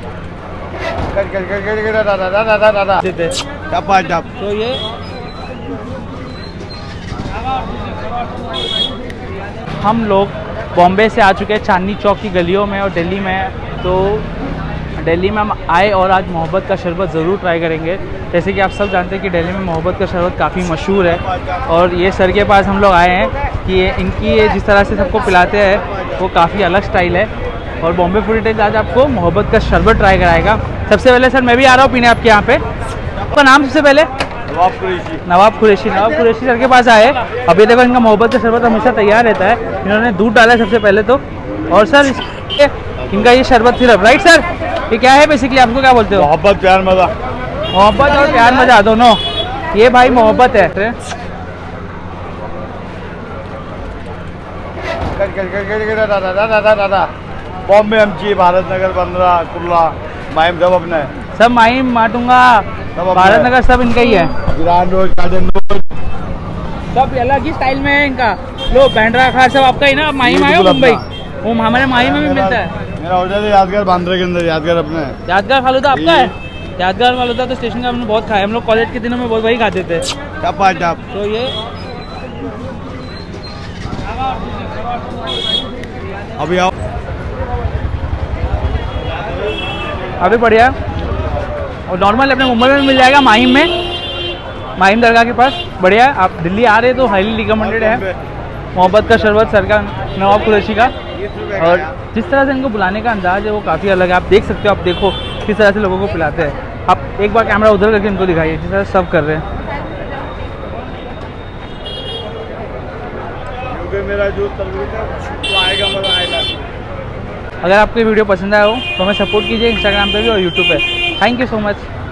तो ये हम लोग बॉम्बे से आ चुके हैं चांदनी चौक की गलियों में और दिल्ली में। तो दिल्ली में हम आए और आज मोहब्बत का शरबत ज़रूर ट्राई करेंगे। जैसे कि आप सब जानते हैं कि दिल्ली में मोहब्बत का शरबत काफ़ी मशहूर है और ये सर के पास हम लोग आए हैं कि इनकी ये जिस तरह से सबको पिलाते हैं वो काफ़ी अलग स्टाइल है। और बॉम्बे फूड टेस्ट आज आपको मोहब्बत का शरबत ट्राई कराएगा। सबसे पहले सर मैं भी आ रहा हूँ पीने आपके यहाँ पे। आपका नाम सबसे पहले? नवाब कुरैशी सर के पास आए। अभी देखो इनका मोहब्बत का शरबत हमेशा तैयार रहता है। इन्होंने दूध डाला है सबसे पहले तो। और सर इनका ये शरबत सिर्फ राइट सर ये क्या है बेसिकली, आपको क्या बोलते हो? मोहब्बत प्यार मजा। मोहब्बत और प्यार मजा दोनों, ये भाई मोहब्बत है। बॉम्बे एमजी भारत नगर 15 कुर्ला माइम सब अपने सब माइम माटूंगा भारत नगर सब इनका ही है। गिरान रोड गार्डन रोड सब अलग ही स्टाइल में है इनका। लो बैंड्रा खार सब आपका ही ना? माहिम आया मुंबई, वो हमारे माहिम में भी मिलता है। मेरा होटल है यादगार बांद्रा के अंदर। यादगार अपने यादगार फालूदा आपका है? यादगार फालूदा तो स्टेशन का हमने बहुत खाया। हम लोग कॉलेज के दिनों में बहुत वही खाते थे। तो ये अभी आओ अभी बढ़िया। और नॉर्मल अपने मुंबई में मिल जाएगा माहिम में, माहिम दरगाह के पास। बढ़िया, आप दिल्ली आ रहे तो हाईली रिकमेंडेड है मोहब्बत का शरबत सर का, नवाब कुरैशी का। और जिस तरह से इनको बुलाने का अंदाज है वो काफ़ी अलग है। आप देख सकते हो, आप देखो किस तरह से लोगों को पिलाते हैं। आप एक बार कैमरा उधर करके इनको दिखाइए जिस तरह से सर्व कर रहे हैं। मेरा जो तो आएगा मजा आएगा। अगर आपको ये वीडियो पसंद आया हो तो हमें सपोर्ट कीजिए इंस्टाग्राम पे भी और यूट्यूब पे। Thank you so much.